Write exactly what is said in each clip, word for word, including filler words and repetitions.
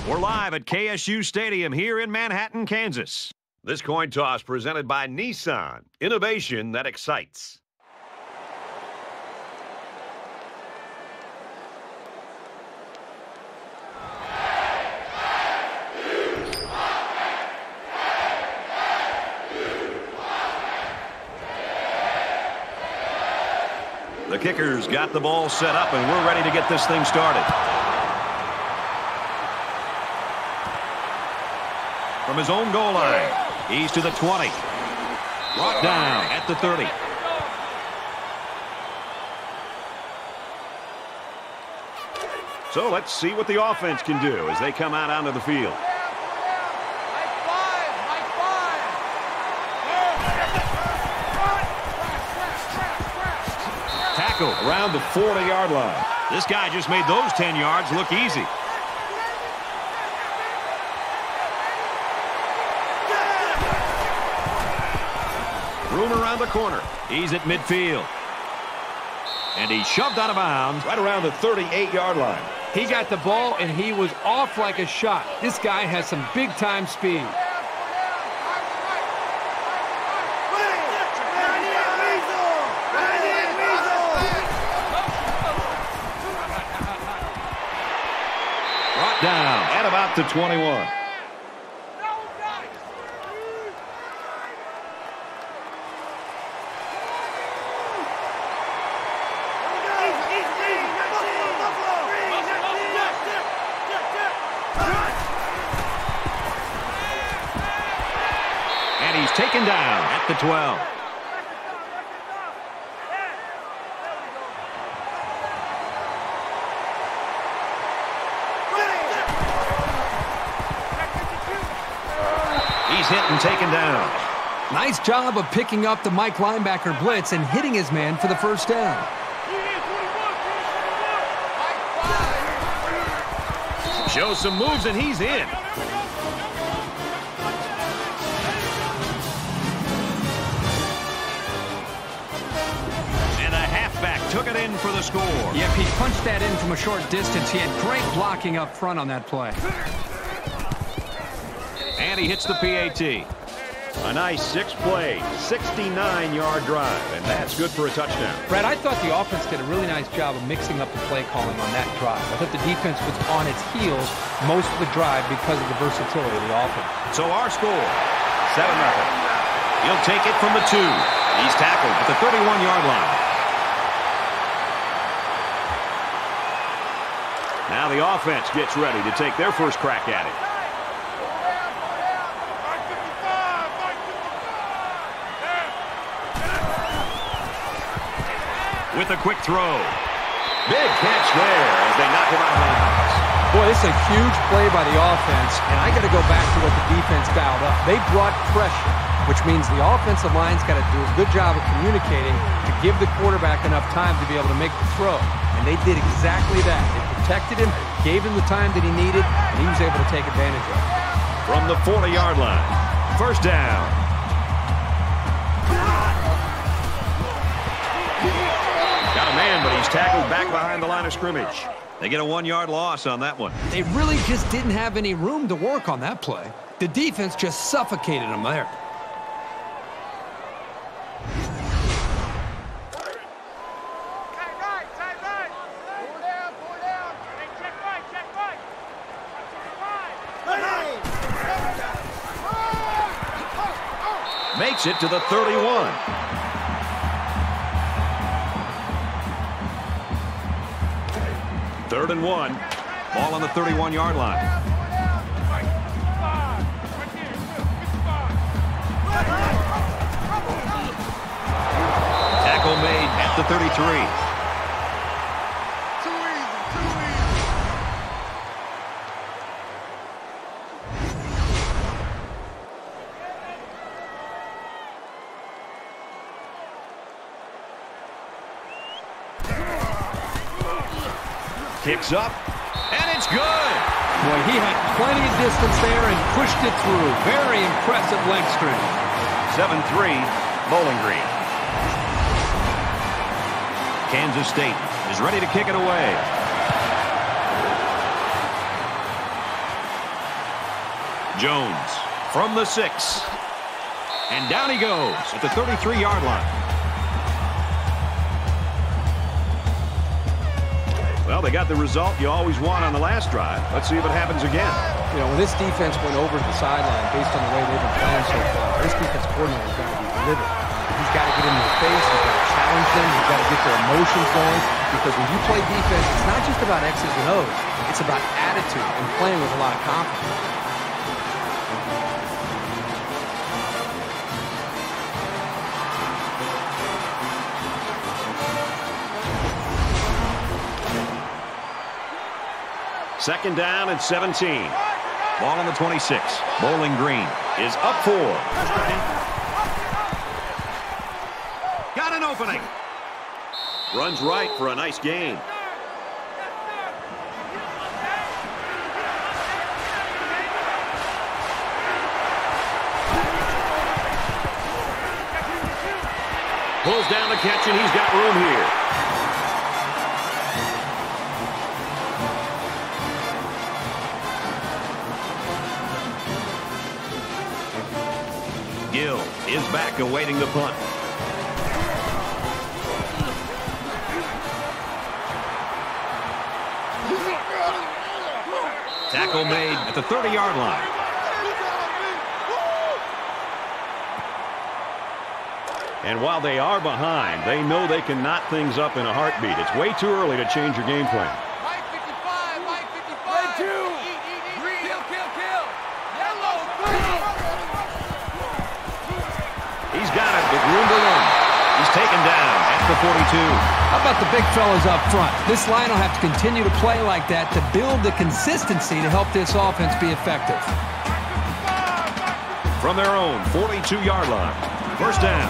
We're live at K S U Stadium here in Manhattan, Kansas. This coin toss presented by Nissan. Innovation that excites. The kicker's got the ball set up, and we're ready to get this thing started. From his own goal line, he's to the twenty. Brought down at the thirty. So let's see what the offense can do as they come out onto the field. Tackle around the forty-yard line. This guy just made those ten yards look easy. Room around the corner. He's at midfield. And he shoved out of bounds right around the thirty-eight-yard line. He got the ball, and he was off like a shot. This guy has some big-time speed. Brought down at about the twenty-one. Taken down at the twelve. He's hit and taken down. Nice job of picking up the Mike linebacker blitz and hitting his man for the first down. Shows some moves, and he's in. Took it in for the score. Yep, he punched that in from a short distance. He had great blocking up front on that play. And he hits the P A T. A nice six-play, sixty-nine-yard drive, and that's good for a touchdown. Brad, I thought the offense did a really nice job of mixing up the play calling on that drive. I thought the defense was on its heels most of the drive because of the versatility of the offense. So our score, seven nothing. He'll take it from the two. He's tackled at the thirty-one-yard line. Now the offense gets ready to take their first crack at it. With a quick throw. Big catch there as they knock him out of bounds. Boy, this is a huge play by the offense, and I got to go back to what the defense dialed up. They brought pressure, which means the offensive line's got to do a good job of communicating to give the quarterback enough time to be able to make the throw. And they did exactly that. They protected him, gave him the time that he needed, and he was able to take advantage of it. From the forty-yard line, first down. Got a man, but he's tackled back behind the line of scrimmage. They get a one-yard loss on that one. They really just didn't have any room to work on that play. The defense just suffocated them there. Makes it to the thirty-one. Third and one. Ball on the thirty-one-yard line. Tackle made at the thirty-three. Kicks up, and it's good. Boy, he had plenty of distance there and pushed it through. Very impressive leg strength. seven three, Bowling Green. Kansas State is ready to kick it away. Jones from the six. And down he goes at the thirty-three yard line. Well, they got the result you always want on the last drive. Let's see if it happens again. You know, when this defense went over to the sideline based on the way they've been playing so far, this defense coordinator has got to be livid. He's got to get in their face. He's got to challenge them. He's got to get their emotions going. Because when you play defense, it's not just about X's and O's. It's about attitude and playing with a lot of confidence. Second down and seventeen. Ball on the twenty-six. Bowling Green is up four. Got an opening. Runs right for a nice gain. Pulls down the catch, and he's got room here. Gill is back awaiting the punt. Tackle made at the thirty yard line. And while they are behind, they know they can knot things up in a heartbeat. It's way too early to change your game plan. Mike fifty-five, Mike fifty-five. Two. Green. Kill, kill, kill. Yellow, green. He's got it with room to run. He's taken down at the forty-two. How about the big fellas up front? This line will have to continue to play like that to build the consistency to help this offense be effective. From their own forty-two yard line. First down.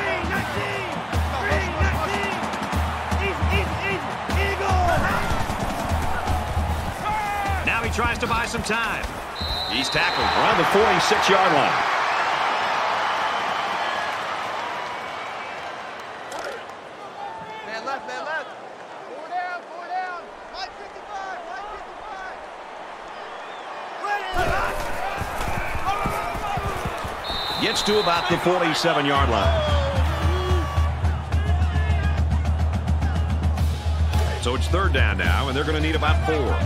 Now he tries to buy some time. He's tackled around the forty-six yard line. Man left, man left. Four down, four down. Mike fifty-five, Mike fifty-five. Gets to about the forty-seven yard line. So it's third down now, and they're going to need about four.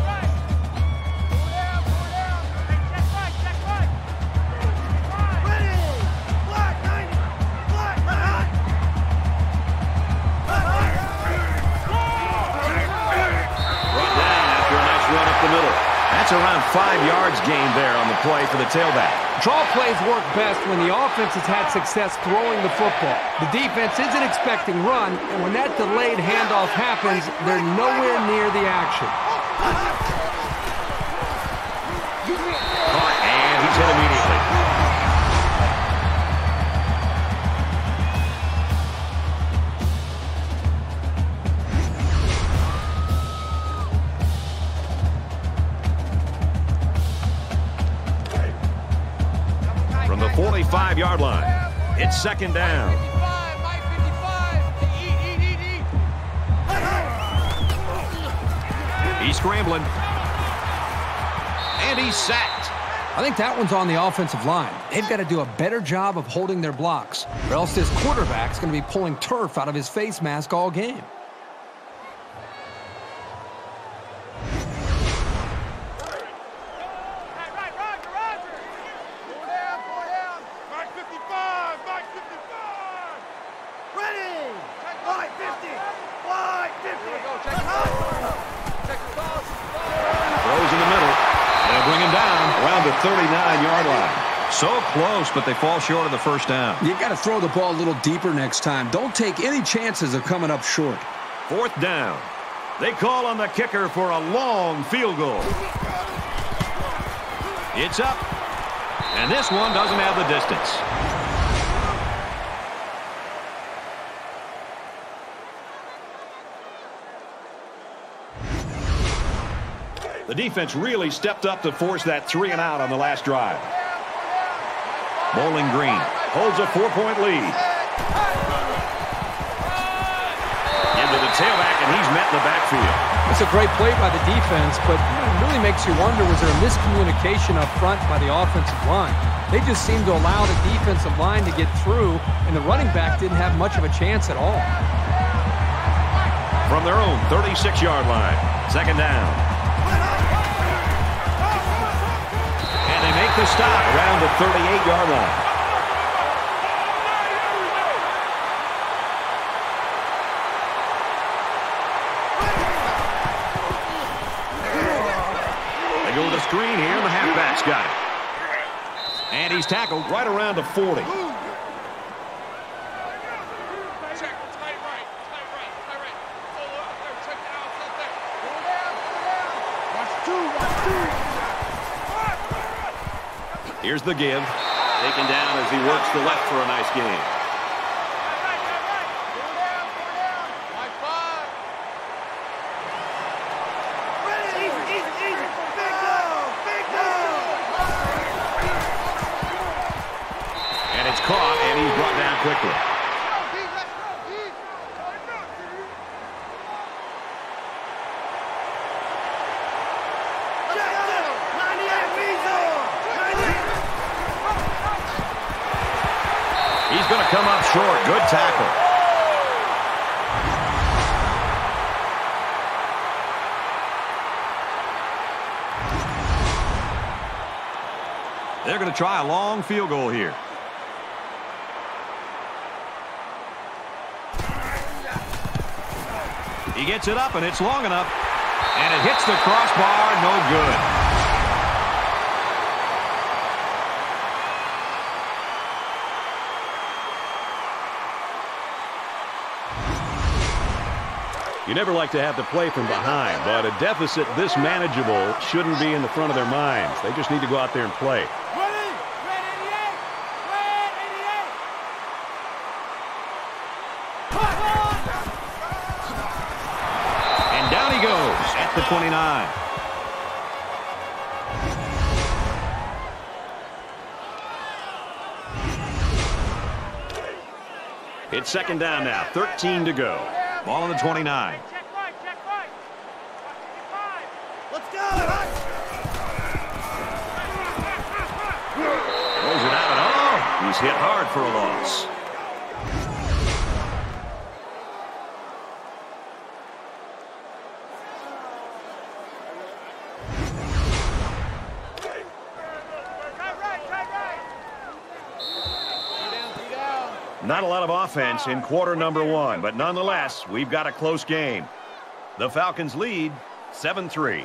That's around five yards gained there on the play for the tailback. Draw plays work best when the offense has had success throwing the football. The defense isn't expecting run, and when that delayed handoff happens, they're nowhere near the action. Caught, and he's hit immediately. forty-five yard line. It's second down. He's scrambling. And he's sacked. I think that one's on the offensive line. They've got to do a better job of holding their blocks, or else this quarterback's going to be pulling turf out of his face mask all game. thirty-nine yard line. So close, but they fall short of the first down. You've got to throw the ball a little deeper next time. Don't take any chances of coming up short. Fourth down. They call on the kicker for a long field goal. It's up. And this one doesn't have the distance. The defense really stepped up to force that three and out on the last drive. Bowling Green holds a four-point lead. to the tailback, and he's met in the backfield. It's a great play by the defense, but you know, it really makes you wonder, was there a miscommunication up front by the offensive line? They just seemed to allow the defensive line to get through, and the running back didn't have much of a chance at all. From their own thirty-six yard line, second down. And they make the stop around the thirty-eight yard line. They go to the screen here, and the halfback's got it. And he's tackled right around the forty. Here's the give. Taken down as he works the left for a nice game. And it's caught, and he's brought down quickly. He's going to come up short. Good tackle. They're going to try a long field goal here. He gets it up, and it's long enough. And it hits the crossbar. No good. You never like to have to play from behind, but a deficit this manageable shouldn't be in the front of their minds. They just need to go out there and play. And down he goes at the twenty-nine. It's second down now, thirteen to go. Ball on the twenty-nine. Check right, check right. Let's go. Throws it out and all. He's hit hard for a loss. Not a lot of offense in quarter number one, but nonetheless, we've got a close game. The Falcons lead seven three.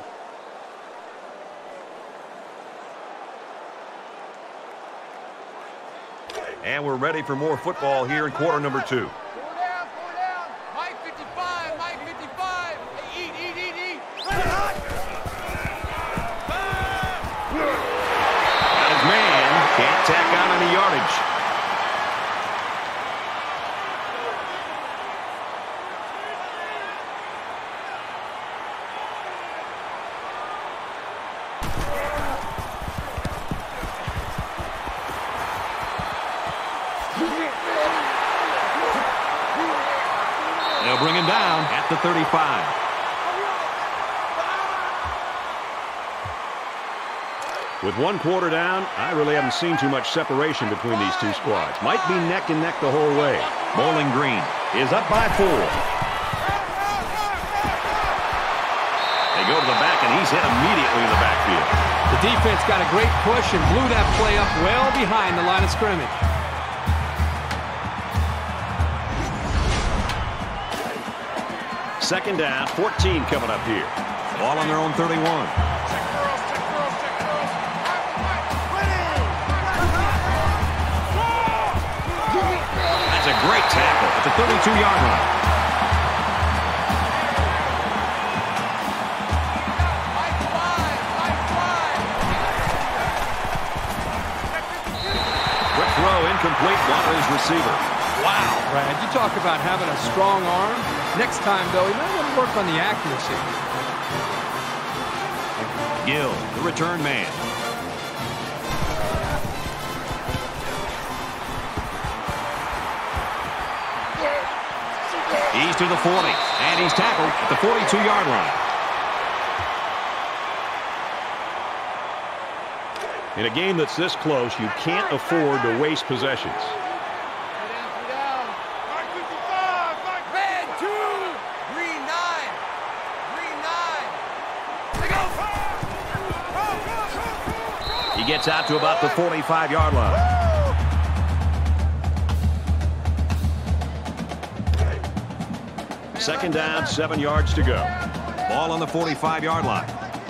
And we're ready for more football here in quarter number two. Four down, four down. Mike fifty-five, Mike fifty-five. Hey, eat, eat, eat, eat. Got his man. Can't tack on any yardage. They'll bring him down at the thirty-five. With one quarter down, I really haven't seen too much separation between these two squads. Might be neck and neck the whole way. Bowling Green is up by four. They go to the back, and he's hit immediately in the backfield. The defense got a great push and blew that play up well behind the line of scrimmage. Second down, fourteen coming up here. Ball on their own thirty-one. Check girls, check girls, check girls. That's a great tackle at the thirty-two yard line. Mike five, Mike five. Quick throw, incomplete, one of his receiver. Wow. Brad, you talk about having a strong arm. Next time, though, you might want to work on the accuracy. Gill, the return man. He's He's to the forty, and he's tackled at the forty-two-yard line. In a game that's this close, you can't afford to waste possessions. Red two, green nine, green nine. They go. He gets out to about the forty-five-yard line. Second down, seven yards to go. Ball on the forty-five-yard line.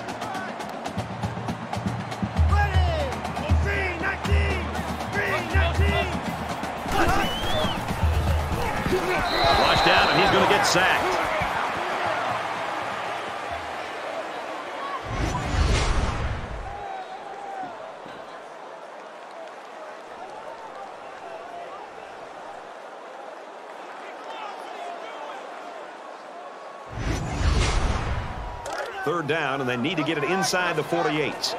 Flushed out, and he's going to get sacked. Third down, and they need to get it inside the forty-eight.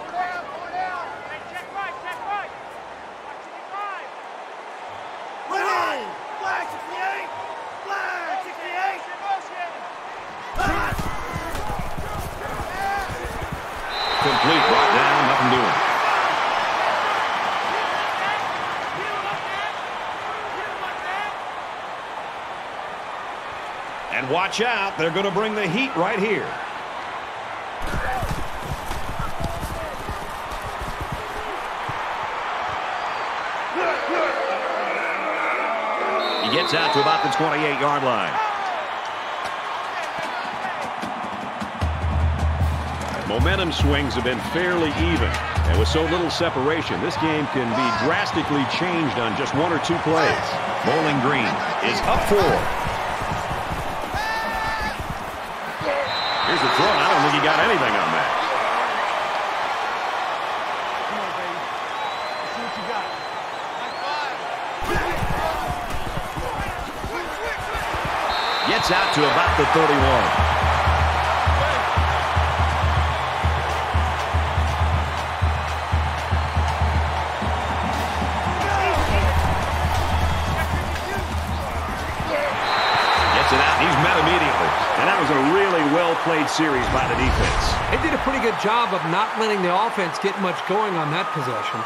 Complete, brought down, nothing doing. And watch out, they're going to bring the heat right here. He gets out to about the twenty-eight-yard line. Momentum swings have been fairly even. And with so little separation, this game can be drastically changed on just one or two plays. Bowling Green is up four. Here's the throw. I don't think he got anything on that. Gets out to about the thirty-one. And that was a really well-played series by the defense. They did a pretty good job of not letting the offense get much going on that possession.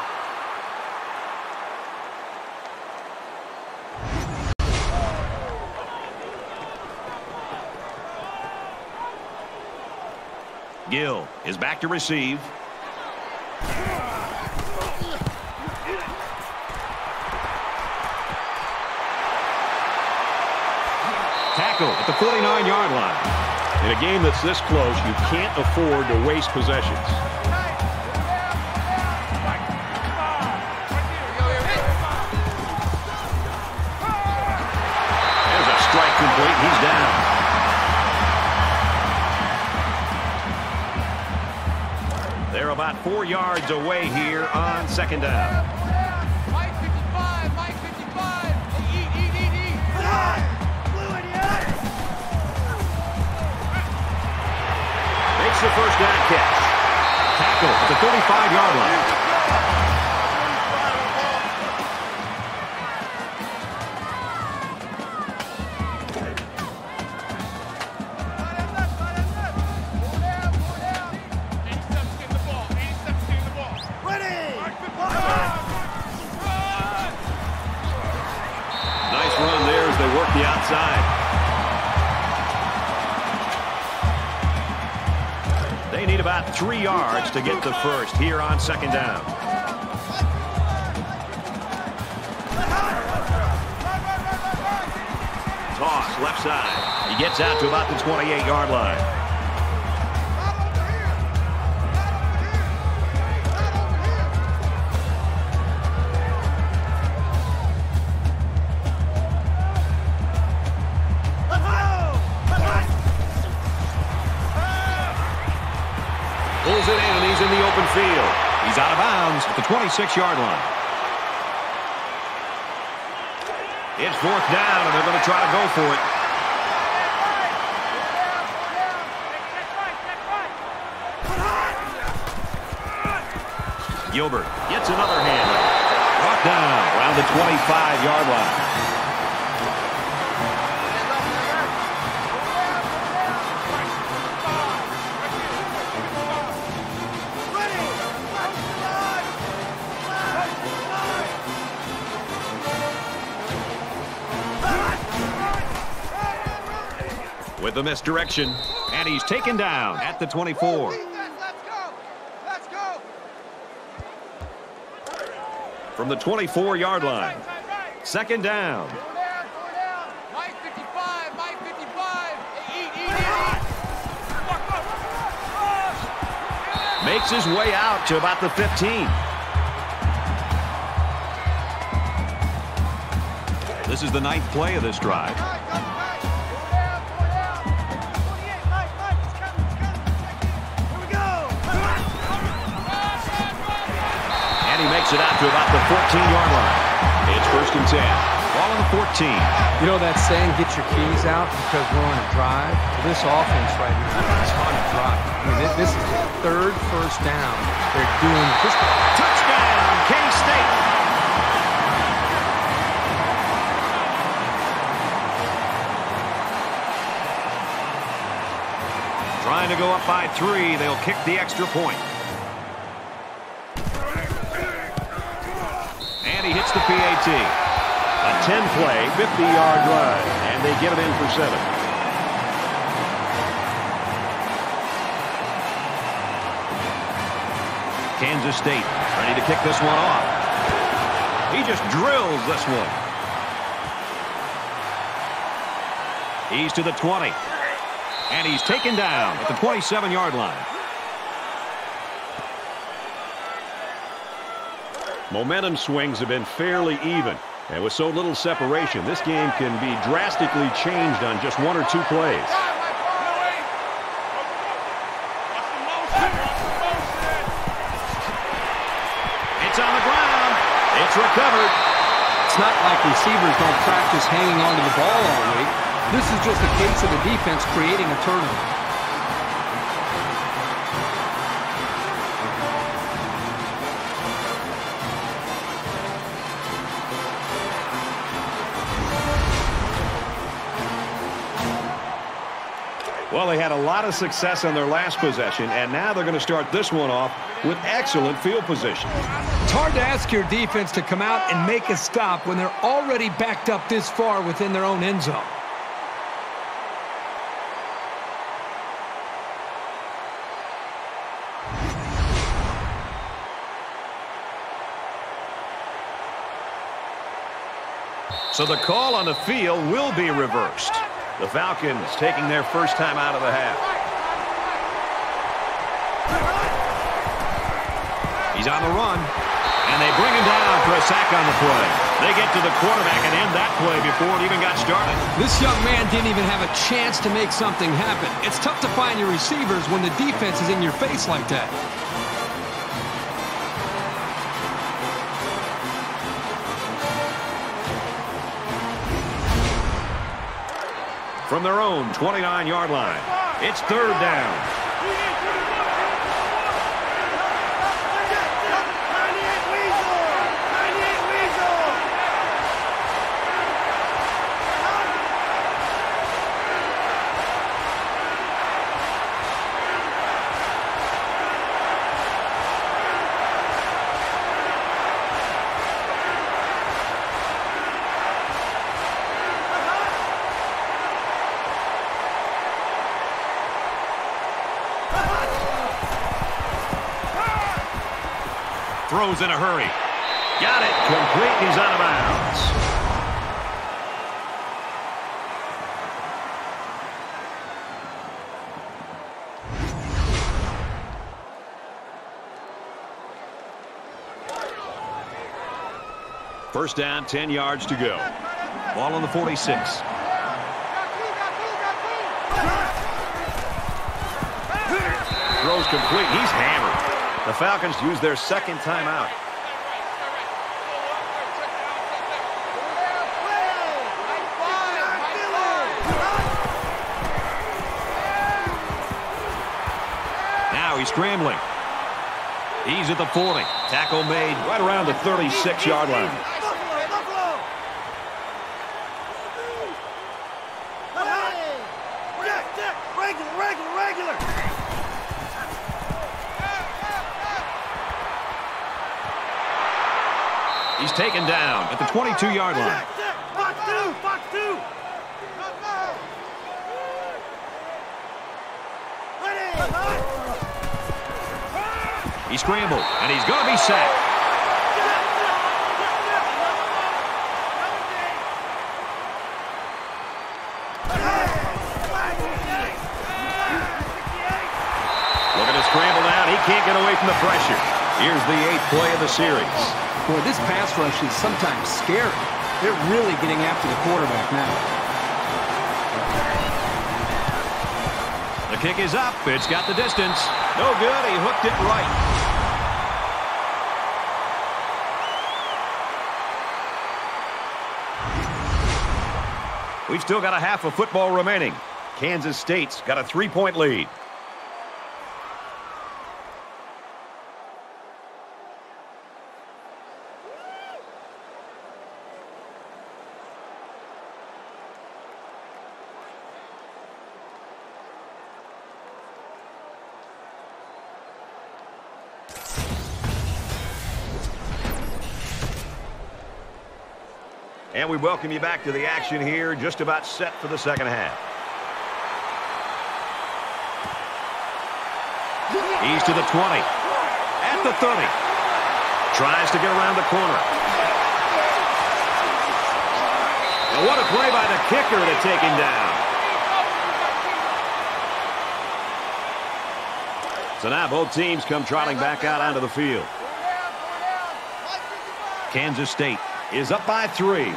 Gill is back to receive. Tackle at the forty-nine-yard line. In a game that's this close, you can't afford to waste possessions. There's a strike complete. He's down. They're about four yards away here on second down. Mike fifty-five, Mike fifty-five. Eat, eat, eat, eat. Makes the first down catch. Tackle at the thirty-five-yard line. Nice run there as they work the outside. They need about three yards to get the first here on second down. Toss left side. He gets out to about the twenty-eight-yard line. Pulls it in, and he's in the open field. He's out of bounds at the twenty-six-yard line. It's fourth down, and they're going to try to go for it. Gilbert gets another hand. Brought down around the twenty-five-yard line. with the misdirection, and he's taken down at the twenty-four. Let's go. Let's go. From the twenty-four yard line. Second down. Go down, go down. Mike fifty-five, Mike fifty-five. Eat, eat, eat. Makes his way out to about the fifteen. This is the ninth play of this drive. And he makes it out to about the fourteen yard line. It's first and ten. Ball on the fourteen. You know that saying, get your keys out because we're on a drive? Well, this offense right now is on a drive. I mean, this, this is the third first down. They're doing just touchdown, K-State. Trying to go up by three. They'll kick the extra point. And he hits the P A T. A ten play, fifty yard drive, and they get it in for seven. Kansas State ready to kick this one off. He just drills this one. He's to the twenty. And he's taken down at the twenty-seven yard line. Momentum swings have been fairly even. And with so little separation, this game can be drastically changed on just one or two plays. It's on the ground. It's recovered. It's not like receivers don't practice hanging onto the ball all week. This is just a case of the defense creating a turnover. Well, they had a lot of success on their last possession, and now they're going to start this one off with excellent field position. It's hard to ask your defense to come out and make a stop when they're already backed up this far within their own end zone. So the call on the field will be reversed. The Falcons taking their first time out of the half. He's on the run, and they bring him down for a sack on the play. They get to the quarterback and end that play before it even got started. This young man didn't even have a chance to make something happen. It's tough to find your receivers when the defense is in your face like that. From their own twenty-nine yard line, it's third down. Throws in a hurry. Got it. Complete. He's out of bounds. First down, ten yards to go. Ball on the forty-six. Throws complete. He's hammered. The Falcons use their second timeout. Now he's scrambling. He's at the forty. Tackle made right around the thirty-six yard line. He's taken down at the twenty-two yard line. Box two, box two. He scrambled, and he's going to be sacked. Looking to scramble down. He can't get away from the pressure. Here's the eighth play of the series. Boy, this pass rush is sometimes scary. They're really getting after the quarterback now. The kick is up. It's got the distance. No good. He hooked it right. We've still got a half of football remaining. Kansas State's got a three-point lead. And we welcome you back to the action here, just about set for the second half. He's to the twenty. At the thirty. Tries to get around the corner. And what a play by the kicker to take him down. So now both teams come trotting back out onto the field. Kansas State is up by three.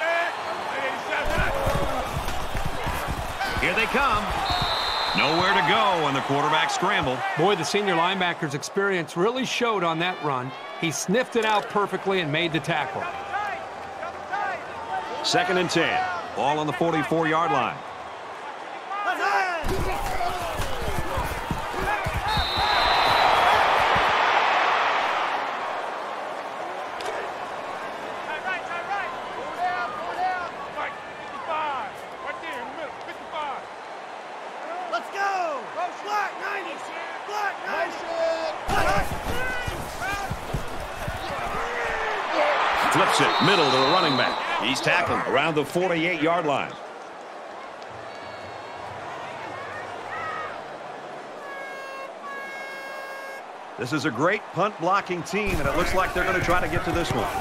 Here they come. Nowhere to go on the quarterback scramble. Boy, the senior linebacker's experience really showed on that run. He sniffed it out perfectly and made the tackle. Second and ten. Ball on the forty-four yard line. Flips it middle to the running back. He's tackled around the forty-eight yard line. This is a great punt blocking team, and it looks like they're going to try to get to this one.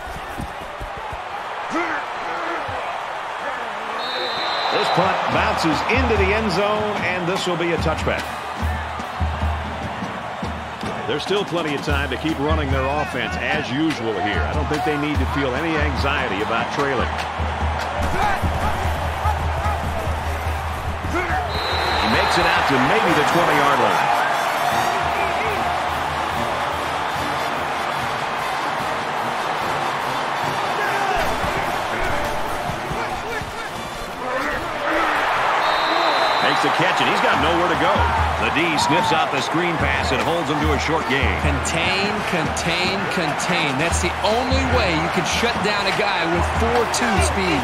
This punt bounces into the end zone, and this will be a touchback. There's still plenty of time to keep running their offense as usual here. I don't think they need to feel any anxiety about trailing. He makes it out to maybe the twenty yard line. Makes the catch, and he's got nowhere to go. The D sniffs out the screen pass and holds him to a short gain. Contain, contain, contain. That's the only way you can shut down a guy with four two speed.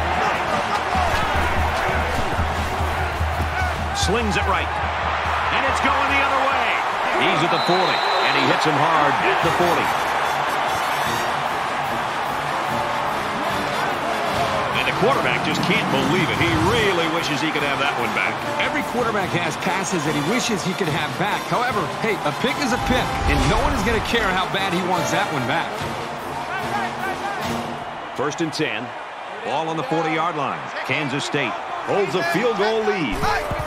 Slings it right. And it's going the other way. He's at the forty, and he hits him hard at the forty. And the quarterback just can't believe it. He really wishes he could have that one back. Every quarterback has passes that he wishes he could have back. However, hey, a pick is a pick, and no one is going to care how bad he wants that one back. First and ten. Ball on the forty yard line. Kansas State holds a field goal lead.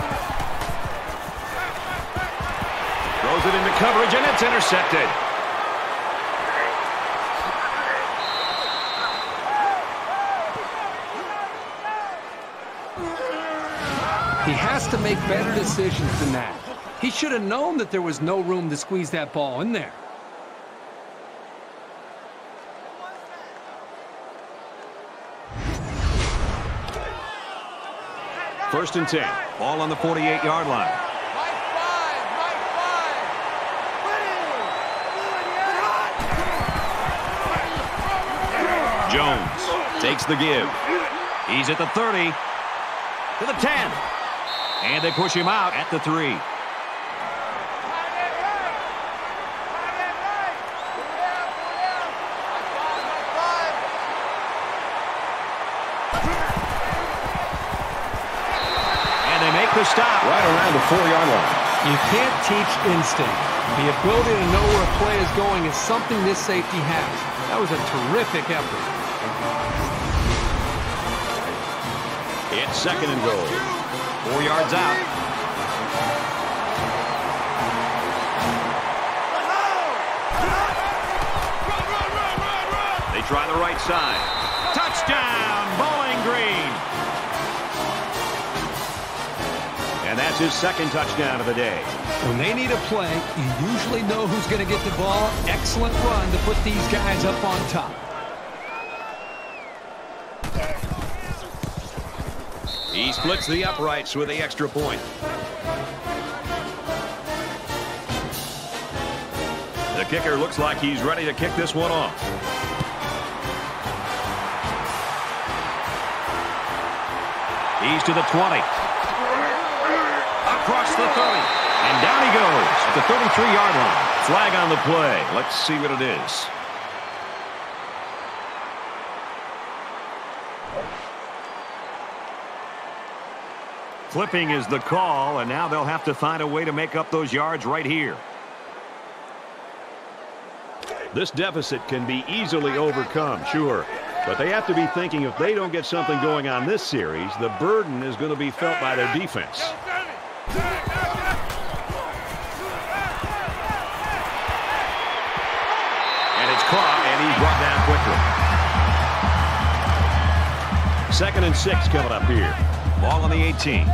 Throws it into coverage, and it's intercepted. He has to make better decisions than that. He should have known that there was no room to squeeze that ball in there. First and ten. Ball on the forty-eight yard line. Jones takes the give. He's at the thirty. To the ten. And they push him out at the three. And they make the stop right around the four yard line. You can't teach instinct. The ability to know where a play is going is something this safety has. That was a terrific effort. It's second and goal. Four yards out. They try the right side. Touchdown, Bowling Green. And that's his second touchdown of the day. When they need a play, you usually know who's going to get the ball. Excellent run to put these guys up on top. He splits the uprights with the extra point. The kicker looks like he's ready to kick this one off. He's to the twenty. Across the thirty. And down he goes at the thirty-three yard line. Flag on the play. Let's see what it is. Flipping is the call, and now they'll have to find a way to make up those yards right here. This deficit can be easily overcome, sure. But they have to be thinking if they don't get something going on this series, the burden is going to be felt by their defense. And it's caught, and he's brought down quickly. Second and six coming up here. Ball on the eighteen.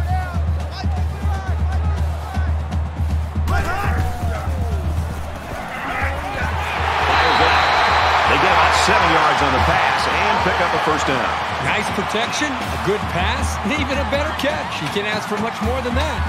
Seven yards on the pass and pick up a first down. Nice protection, a good pass, and even a better catch. You can't ask for much more than that.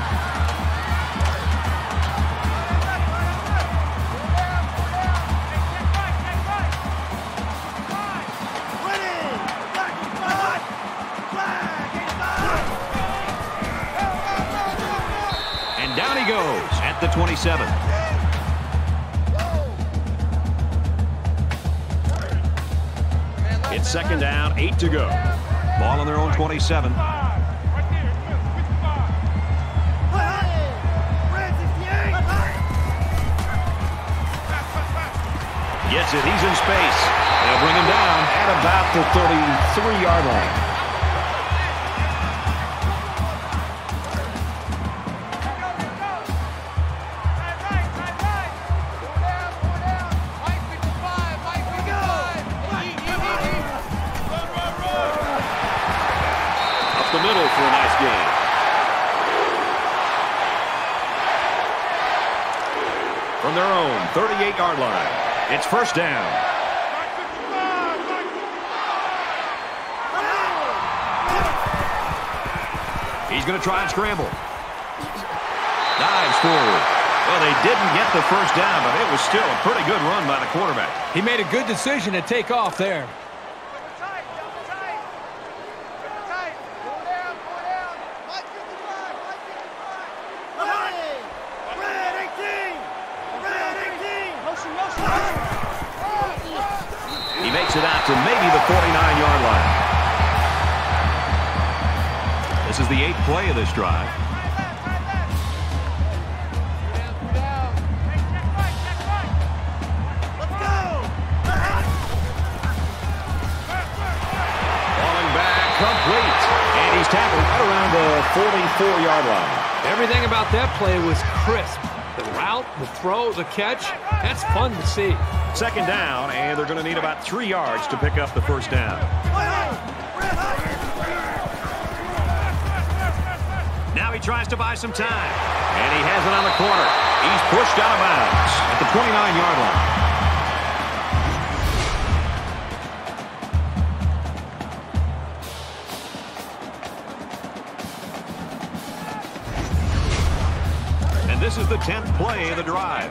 And down he goes at the twenty-seven. It's second down, eight to go. Ball on their own twenty-seven. Gets it. He's in space. They'll bring him down at about the thirty-three yard line. The middle for a nice game. From their own thirty-eight yard line, it's first down. He's going to try and scramble. Dives forward. Well, they didn't get the first down, but it was still a pretty good run by the quarterback. He made a good decision to take off there. He makes it out to maybe the forty-nine yard line. This is the eighth play of this drive. Falling back, complete. And he's tackled right around the forty-four yard line. Everything about that play was crisp. The route, the throw, the catch, that's fun to see. Second down, and they're going to need about three yards to pick up the first down. Now he tries to buy some time, and he has it on the corner. He's pushed out of bounds at the twenty-nine yard line. And this is the tenth play of the drive.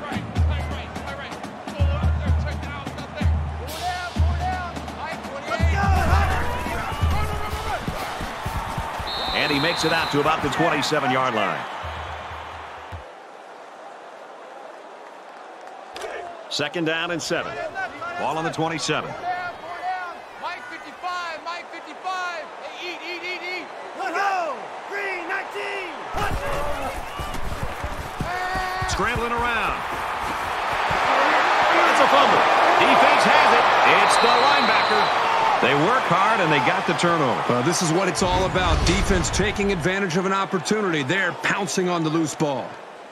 And he makes it out to about the twenty-seven yard line. Second down and seven. Ball on the twenty-seven. Mike fifty-five, Mike fifty-five. Hey, eat, eat, eat, eat. Let's go! Green nineteen! scrambling around. It's a fumble. Defense has it. It's the linebacker. They work hard, and they got the turnover. Well, this is what it's all about. Defense taking advantage of an opportunity. They're pouncing on the loose ball.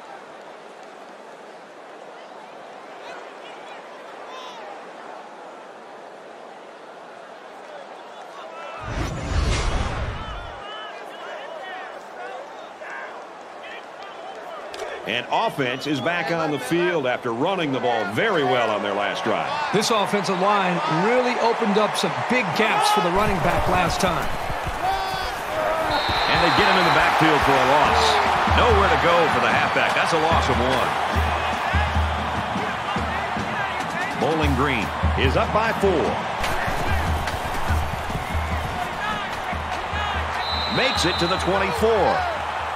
And offense is back on the field after running the ball very well on their last drive. This offensive line really opened up some big gaps for the running back last time. And they get him in the backfield for a loss. Nowhere to go for the halfback. That's a loss of one. Bowling Green Is up by four. makes it to the twenty-four.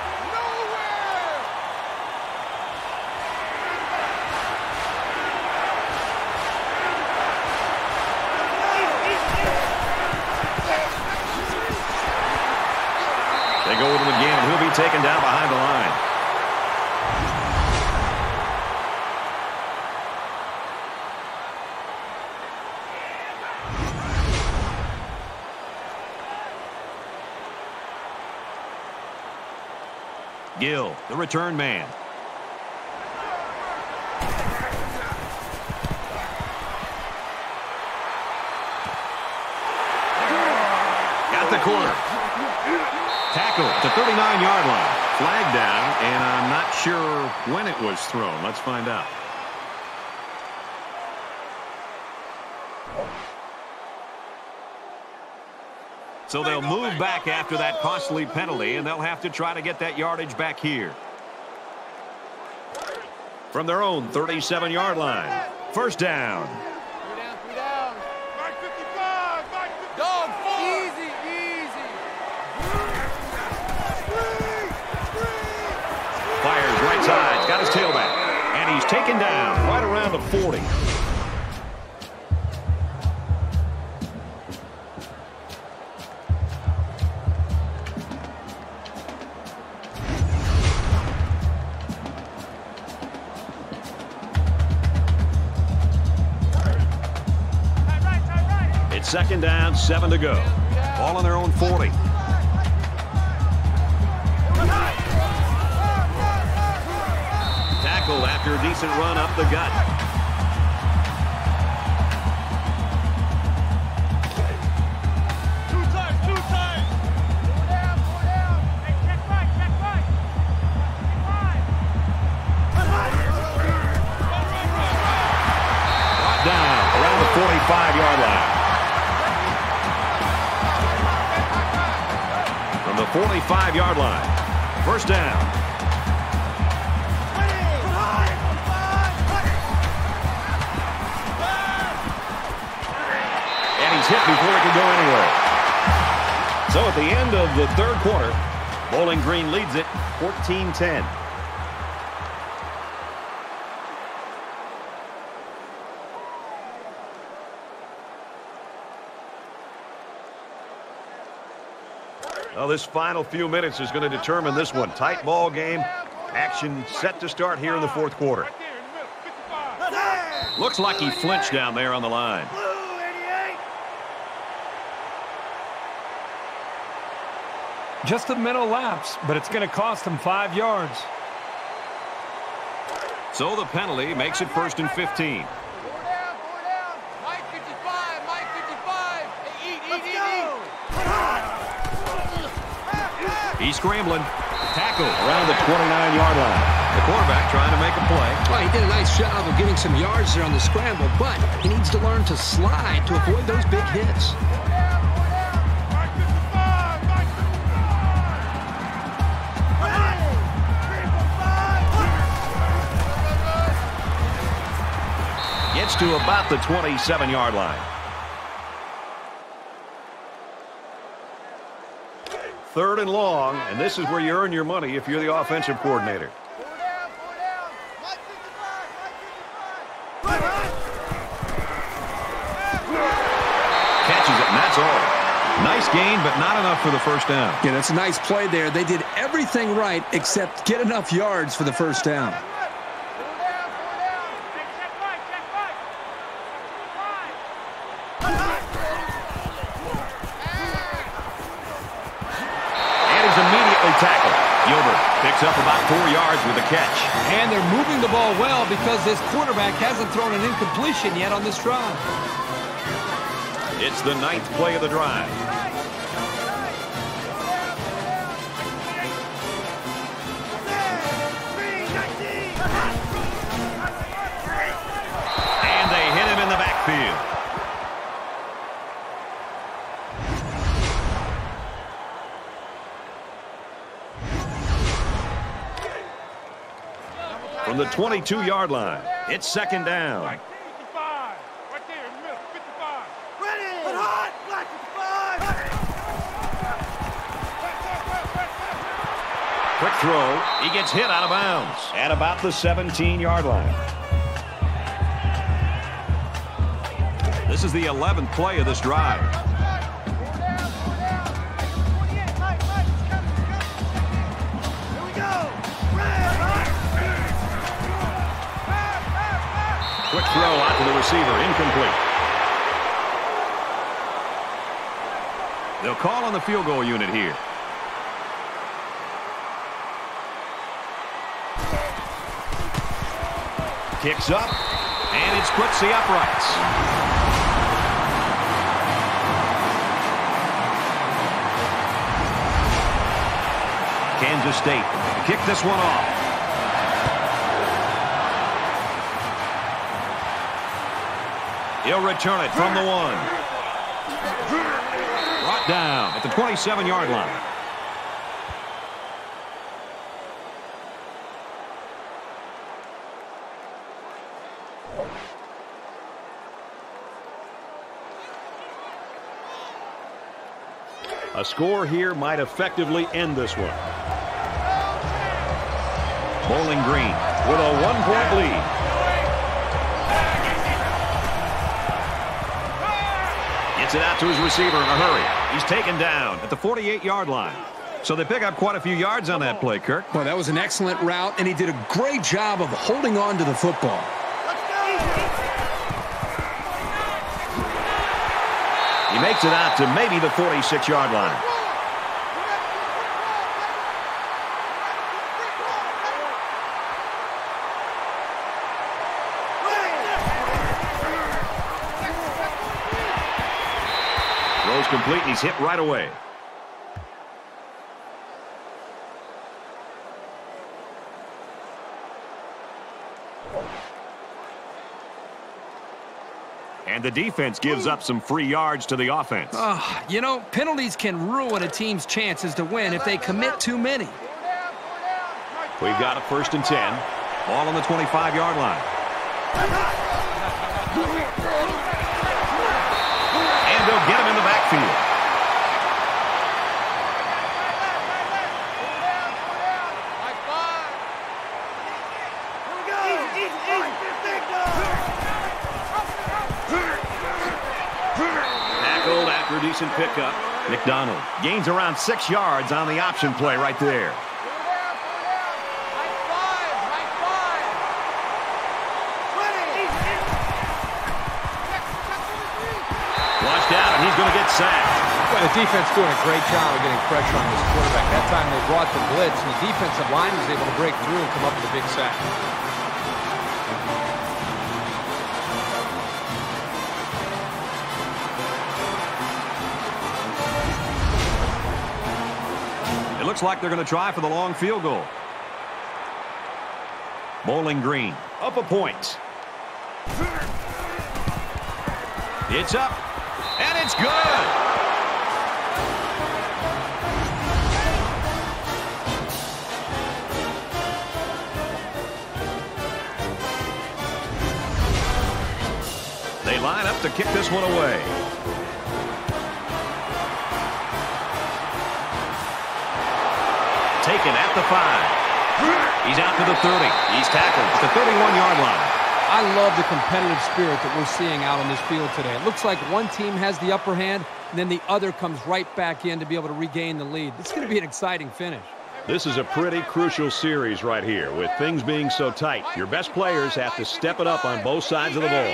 They go with him again, and he'll be taken down behind the line. Gill, the return man. Got the corner. Tackle at the thirty-nine yard line. Flag down, and I'm not sure when it was thrown. Let's find out. So they'll move back after that costly penalty, and they'll have to try to get that yardage back here. From their own thirty-seven yard line. First down. Three down, three down. Mike fifty-five, Mike fifty-five. Dog, easy, easy. Fires right side. Got his tailback. And he's taken down right around the forty. It's second down, seven to go. Ball on their own forty. Tackled after a decent run up the gut. Two times, two times. Four down, four down. Hey, check right, check right. Brought down around the forty-five yard line. From the forty-five yard line. First down. Hit before it can go anywhere. So at the end of the third quarter, Bowling Green leads it fourteen ten. Well, this final few minutes is going to determine this one. Tight ball game. Action set to start here in the fourth quarter. Looks like he flinched down there on the line. Just a mental lapse, but it's going to cost them five yards. So the penalty makes it first and fifteen. Four down, four down. Mike fifty-five, Mike fifty-five. Hey, eat, eat, eat, eat. He's scrambling. Tackle around the twenty-nine yard line. The quarterback trying to make a play. Well, he did a nice job of getting some yards there on the scramble, but he needs to learn to slide to avoid those big hits. Gets to about the twenty-seven yard line. Third and long, and this is where you earn your money if you're the offensive coordinator. Four down, four down. Mike fifty-five, Mike fifty-five. Catches it, and that's all. Nice gain, but not enough for the first down. Yeah, that's a nice play there. They did everything right except get enough yards for the first down. Picks up about four yards with a catch. And they're moving the ball well because this quarterback hasn't thrown an incompletion yet on this drive. It's the ninth play of the drive. And they hit him in the backfield. From the twenty-two yard line, it's second down. fifty-five. Right there in the middle. fifty-five. Ready. Put hot. Black fifty-five. Quick throw. He gets hit out of bounds at about the seventeen yard line. This is the eleventh play of this drive. Quick throw out to the receiver, incomplete. They'll call on the field goal unit here. Kicks up, and it splits the uprights. Kansas State kick this one off. He'll return it from the one. Brought down at the twenty-seven yard line. A score here might effectively end this one. Bowling Green with a one-point lead. Gets it out to his receiver in a hurry. He's taken down at the forty-eight yard line. So they pick up quite a few yards on that play, Kirk. Well, that was an excellent route, and he did a great job of holding on to the football. He makes it out to maybe the forty-six yard line. Throws complete, and he's hit right away. And the defense gives up some free yards to the offense. Uh, you know, penalties can ruin a team's chances to win if they commit too many. We've got a first and ten. Ball on the twenty-five yard line. And they'll get him in the backfield. Tackled after a decent pickup. McDonald gains around six yards on the option play right there. Flushed out, and he's going to get sacked. Well, the defense doing a great job of getting pressure on this quarterback. That time they brought the blitz, and the defensive line was able to break through and come up with a big sack. It looks like they're going to try for the long field goal. Bowling Green up a point. It's up, and it's good. They line up to kick this one away. Taken at the five. He's out to the thirty. He's tackled at the thirty-one yard line. I love the competitive spirit that we're seeing out on this field today. It looks like one team has the upper hand, and then the other comes right back in to be able to regain the lead. It's going to be an exciting finish. This is a pretty crucial series right here. With things being so tight, your best players have to step it up on both sides of the ball.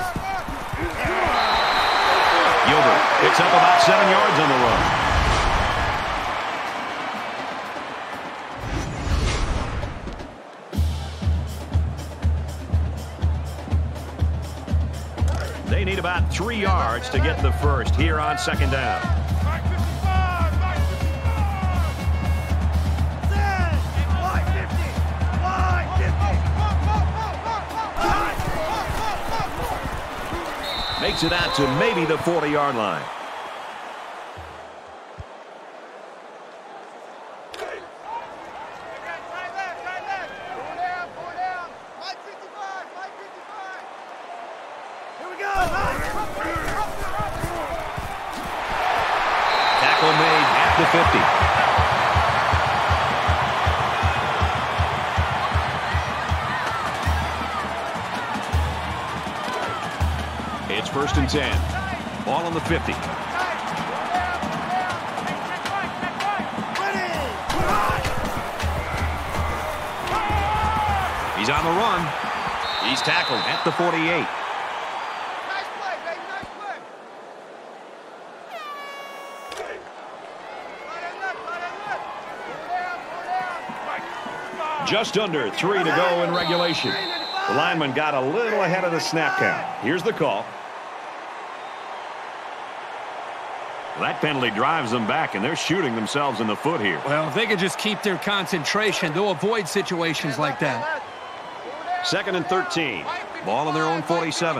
Gilbert picks up about seven yards on the run. They need about three yards to get the first here on second down. Makes it out to maybe the forty-yard line. Tackle made at the fifty. It's first and ten. Ball on the fifty. He's on the run. He's tackled at the forty-eight. Nice play, baby. Nice play. Just under three to go in regulation. The lineman got a little ahead of the snap count. Here's the call. That penalty drives them back, and they're shooting themselves in the foot here. Well, if they could just keep their concentration, they'll avoid situations like that. Second and thirteen. Ball on their own forty-seven.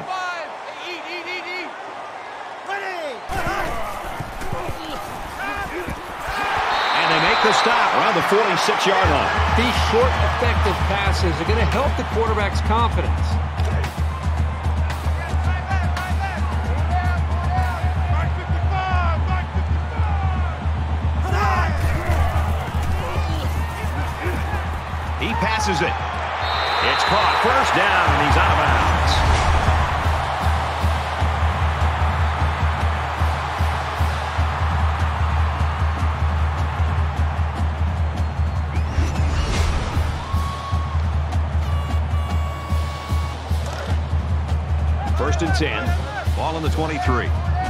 And they make the stop around the forty-six-yard line. These short, effective passes are going to help the quarterback's confidence. He passes it. It's caught. First down, and he's out of bounds. First and ten. Ball on the twenty-three.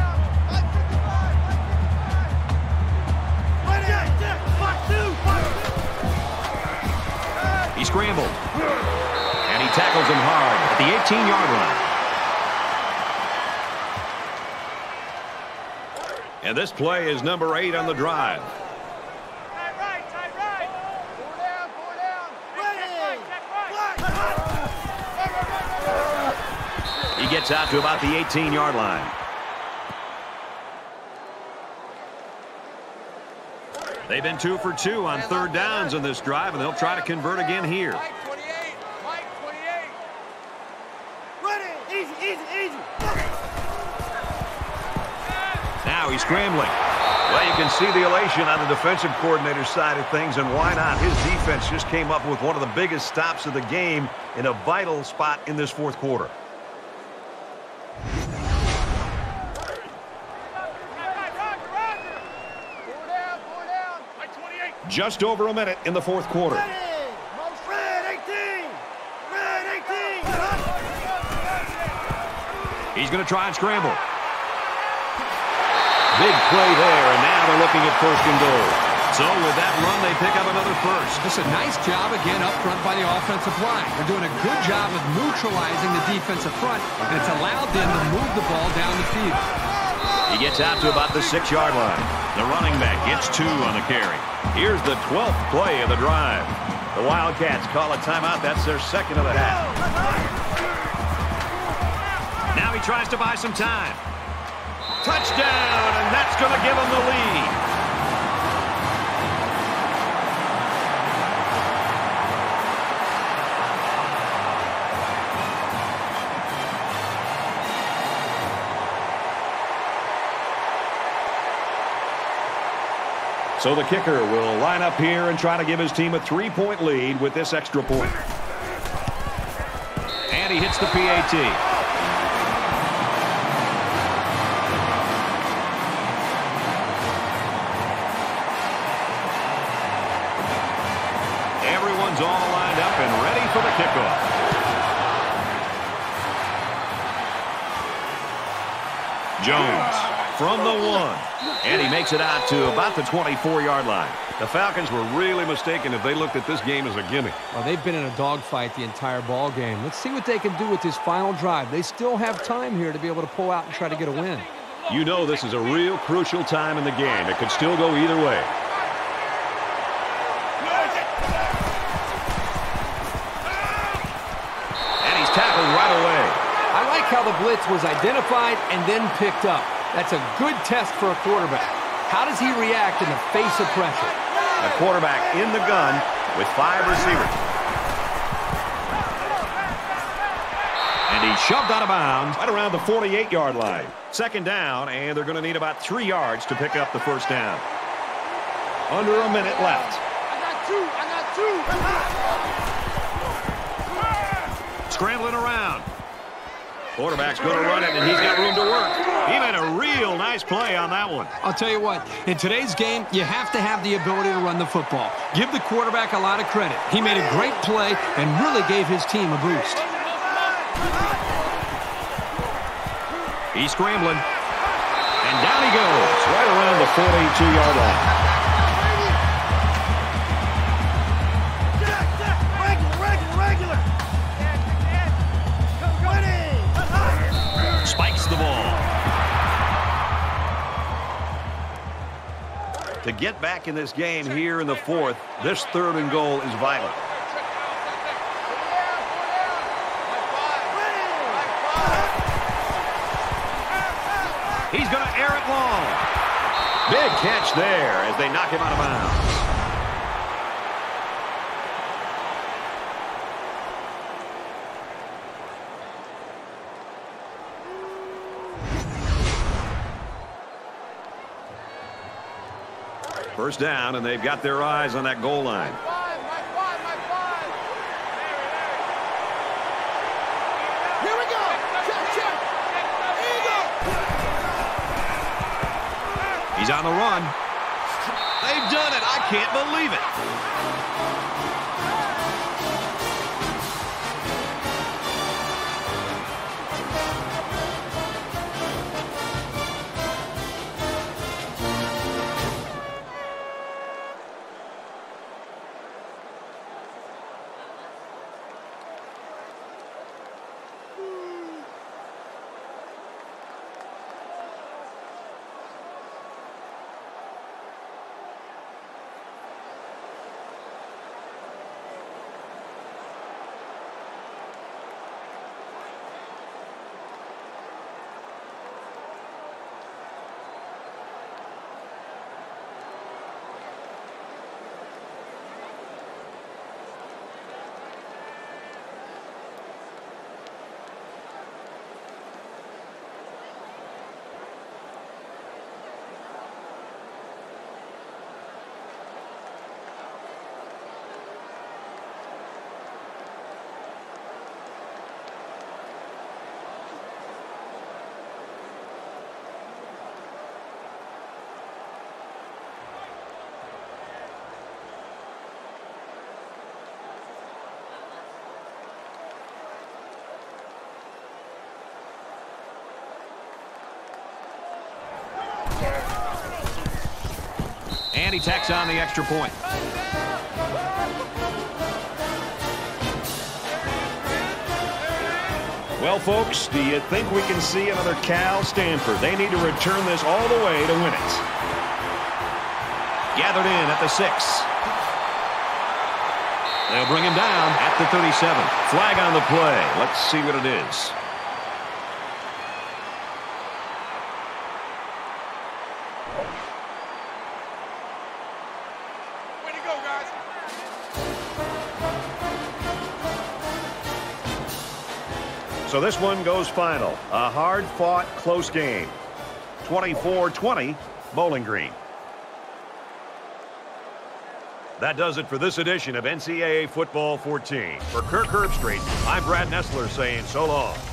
He scrambled. And he tackles him hard at the eighteen-yard line. And this play is number eight on the drive. Tight right, tight right. Four down, four down. Ready. He gets out to about the eighteen-yard line. They've been two for two on third downs in this drive, and they'll try to convert again here. Mike twenty-eight, Mike twenty-eight. Ready. Easy, easy, easy. Now he's scrambling. Well, you can see the elation on the defensive coordinator's side of things, and why not? His defense just came up with one of the biggest stops of the game in a vital spot in this fourth quarter. Just over a minute in the fourth quarter. Red eighteen. Red eighteen. He's going to try and scramble. Big play there, and now they're looking at first and goal. So with that run, they pick up another first. Just a nice job again up front by the offensive line. They're doing a good job of neutralizing the defensive front, and it's allowed them to move the ball down the field. He gets out to about the six-yard line. The running back gets two on the carry. Here's the twelfth play of the drive. The Wildcats call a timeout. That's their second of the half. Now he tries to buy some time. Touchdown, and that's going to give him the lead. So the kicker will line up here and try to give his team a three-point lead with this extra point. And he hits the P A T. Everyone's all lined up and ready for the kickoff. Jones from the one. And he makes it out to about the twenty-four yard line. The Falcons were really mistaken if they looked at this game as a gimme. Well, they've been in a dogfight the entire ball game. Let's see what they can do with this final drive. They still have time here to be able to pull out and try to get a win. You know this is a real crucial time in the game. It could still go either way. And he's tackled right away. I like how the blitz was identified and then picked up. That's a good test for a quarterback. How does he react in the face of pressure? A quarterback in the gun with five receivers. And he's shoved out of bounds right around the forty-eight yard line. Second down, and they're going to need about three yards to pick up the first down. Under a minute left. I got two. I got two. Scrambling around. Quarterback's going to run it, and he's got room to work. He made a real nice play on that one. I'll tell you what, in today's game, you have to have the ability to run the football. Give the quarterback a lot of credit. He made a great play and really gave his team a boost. He's scrambling. And down he goes, right around the forty-two yard line. Regular, regular, regular. Spikes the ball. To get back in this game here in the fourth, this third and goal is vital. He's going to air it long. Big catch there as they knock him out of bounds. First down, and they've got their eyes on that goal line. Here we go. Check, check. Eagle. He's on the run. They've done it. I can't believe it. And he tacks on the extra point. Well, folks, do you think we can see another Cal Stanford? They need to return this all the way to win it. Gathered in at the six. They'll bring him down at the thirty-seven. Flag on the play. Let's see what it is. Way to go, guys. So this one goes final. A hard-fought, close game. twenty-four twenty, Bowling Green. That does it for this edition of N C double A Football fourteen. For Kirk Herbstreit, I'm Brad Nessler saying so long.